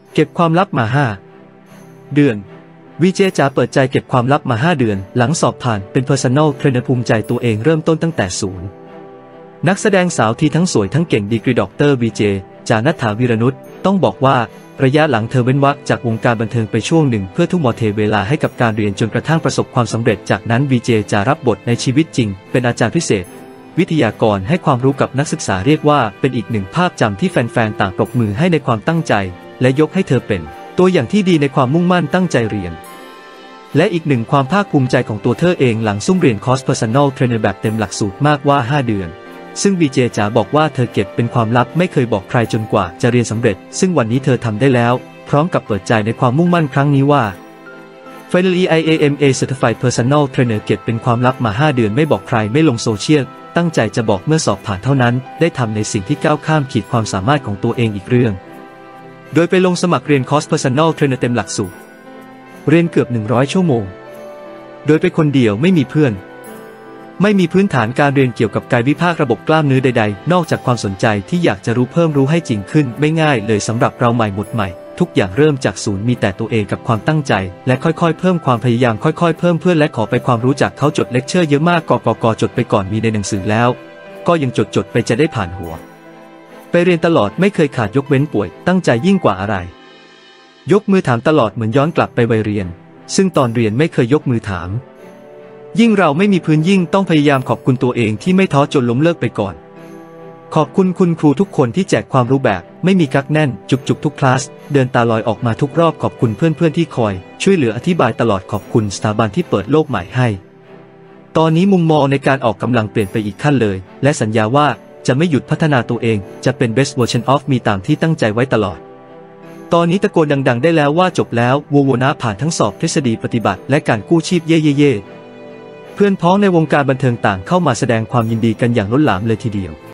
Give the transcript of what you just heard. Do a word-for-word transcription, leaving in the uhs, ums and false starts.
เก็บความลับมาห้าเดือนวีเจจ๋าเปิดใจเก็บความลับมาห้าเดือนหลังสอบผ่านเป็น Personal Trainer ภูมิใจตัวเองเริ่มต้นตั้งแต่ศูนย์นักแสดงสาวที่ทั้งสวยทั้งเก่งดีกรีด็อกเตอร์วีเจจ๋าณัฐฐาวีรนุชต้องบอกว่าระยะหลังเธอเว้นวรรคจากวงการบันเทิงไปช่วงหนึ่งเพื่อทุ่มเทเวลาให้กับการเรียนจนกระทั่งประสบความสำเร็จจากนั้นวีเจจ๋ารับบทในชีวิตจริงเป็นอาจารย์พิเศษวิทยากรให้ความรู้กับนักศึกษาเรียกว่าเป็นอีกหนึ่งภาพจำที่แฟนๆต่างปรบมือให้ในความตั้งใจและยกให้เธอเป็นตัวอย่างที่ดีในความมุ่งมั่นตั้งใจเรียนและอีกหนึ่งความภาคภูมิใจของตัวเธอเองหลังซุ่มเรียนคอร์ส Personal Trainer แบบเต็มหลักสูตรมากว่าห้าเดือนซึ่งวีเจจ๋าบอกว่าเธอเก็บเป็นความลับไม่เคยบอกใครจนกว่าจะเรียนสำเร็จซึ่งวันนี้เธอทำได้แล้วพร้อมกับเปิดใจในความมุ่งมั่นครั้งนี้ว่า Finally I am a certified personal trainer เก็บเป็นความลับมาห้าเดือนไม่บอกใครไม่ลงโซเชียลตั้งใจจะบอกเมื่อสอบผ่านเท่านั้นได้ทำในสิ่งที่ก้าวข้ามขีดความสามารถของตัวเองอีกเรื่องโดยไปลงสมัครเรียนคอร์ส Personal Trainer เต็มหลักสูตรเรียนเกือบหนึ่งร้อยชั่วโมงโดยไปคนเดียวไม่มีเพื่อนไม่มีพื้นฐานการเรียนเกี่ยวกับกายวิภาคระบบกล้ามเนื้อใดๆนอกจากความสนใจที่อยากจะรู้เพิ่มรู้ให้จริงขึ้นไม่ง่ายเลยสำหรับเราใหม่หมดใหม่ทุกอย่างเริ่มจากศูนย์มีแต่ตัวเองกับความตั้งใจและค่อยๆเพิ่มความพยายามค่อยๆเพิ่มเพื่อนและขอไปความรู้จากเขาจดเลคเชอร์เยอะมากกกกจดไปก่อนมีในหนังสือแล้วก็ยังจดจดไปจะได้ผ่านหัวไปเรียนตลอดไม่เคยขาดยกเว้นป่วยตั้งใจยิ่งกว่าอะไรยกมือถามตลอดเหมือนย้อนกลับไปวัยเรียนซึ่งตอนเรียนไม่เคยยกมือถามยิ่งเราไม่มีพื้นยิ่งต้องพยายามขอบคุณตัวเองที่ไม่ท้อจนล้มเลิกไปก่อนขอบคุณคุณครูทุกคนที่แจกความรู้แบบไม่มีกักแน่นจุกๆทุกคลาสเดินตาลอยออกมาทุกรอบขอบคุณเพื่อนๆที่คอยช่วยเหลืออธิบายตลอดขอบคุณสถาบันที่เปิดโลกใหม่ให้ตอนนี้มุมมองในการออกกำลังเปลี่ยนไปอีกขั้นเลยและสัญญาว่าจะไม่หยุดพัฒนาตัวเองจะเป็น best version of me ตามที่ตั้งใจไว้ตลอดตอนนี้ตะโกนดังๆได้แล้วว่าจบแล้วโวโวนะผ่านทั้งสอบทฤษฎีปฏิบัติและการกู้ชีพเย่เย่เพื่อนพ้องในวงการบันเทิงต่างเข้ามาแสดงความยินดีกันอย่างล้นหลามเลยทีเดียว